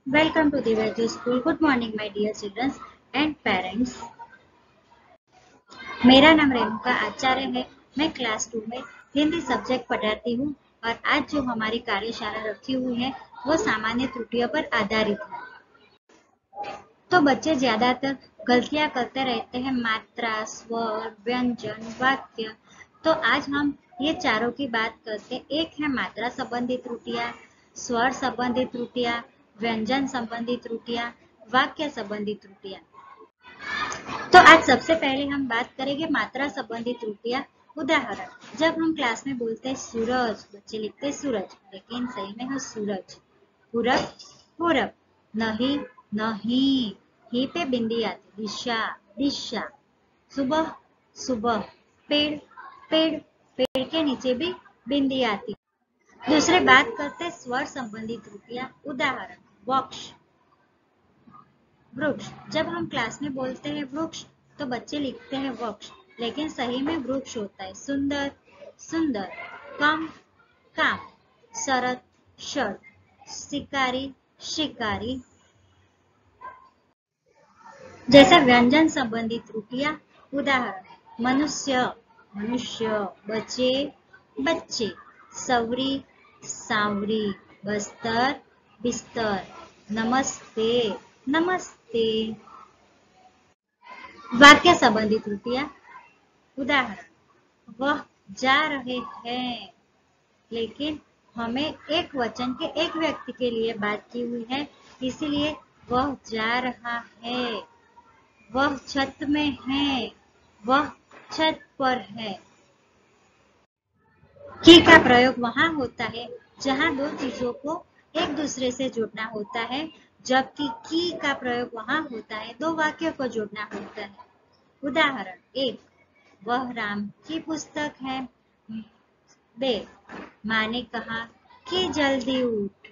Welcome to the Veggie School. Good morning, my dear children and parents. मेरा नाम रेणुका आचार्य है। मैं क्लास 2 में हिंदी सब्जेक्ट पढ़ाती हूँ और आज जो हमारी कार्यशाला रखी हुई है वो सामान्य त्रुटियों पर आधारित है। तो बच्चे ज्यादातर गलतियां करते रहते हैं, मात्रा, स्वर, व्यंजन, वाक्य। तो आज हम ये चारों की बात करते हैं। एक है मात्रा संबंधी त्रुटियां, स्वर संबंधी त्रुटियां, व्यंजन संबंधी त्रुटियां, वाक्य संबंधी त्रुटियां। तो आज सबसे पहले हम बात करेंगे मात्रा संबंधी त्रुटियां। उदाहरण, जब हम क्लास में बोलते हैं सूरज, बच्चे लिखते हैं सूरज, लेकिन सही में है सूरज। पूरब, पूरब। नहीं, नहीं। ही पे बिंदी आती, दिशा, दिशा। सुबह, सुबह। पेड़, पेड़। पेड़ के नीचे भी बिंदी आती। दूसरे बात करते हैं स्वर संबंधी त्रुटियां। उदाहरण, वृक्ष, वृक्ष। जब हम क्लास में बोलते हैं वृक्ष तो बच्चे लिखते हैं वृक्ष, लेकिन सही में वृक्ष होता है सुंदर, सुंदर। कम, काम। शरत, शर्ट। शिकारी, शिकारी। जैसे व्यंजन संबंधी त्रुटियां। उदाहरण, मनुष्य, मनुष्य। बच्चे, बच्चे। सवरी, सांवरी। बस्तर, बिस्तर। नमस्ते, नमस्ते। वाक्य संबंधी त्रुटियां। उदाहरण, वह जा रहे हैं, लेकिन हमें एक वचन के एक व्यक्ति के लिए बात की हुई है, इसीलिए वह जा रहा है। वह छत में है, वह छत पर है। की का प्रयोग वहां होता है जहां दो चीजों को एक दूसरे से जोड़ना होता है, जबकि की का प्रयोग वहां होता है दो वाक्यों को जोड़ना होता है। उदाहरण, एक, वह राम की पुस्तक है। 2, माँ ने कहा कि जल्दी उठ।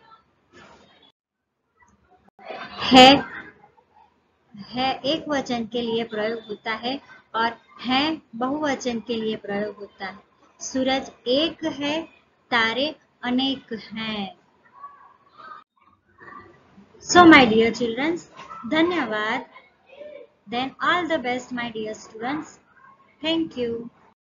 है एक वचन के लिए प्रयोग होता है और है बहुवचन के लिए प्रयोग होता है। सूरज एक है, तारे अनेक हैं। So my dear children, धन्यवाद। Then all the best my dear students. Thank you.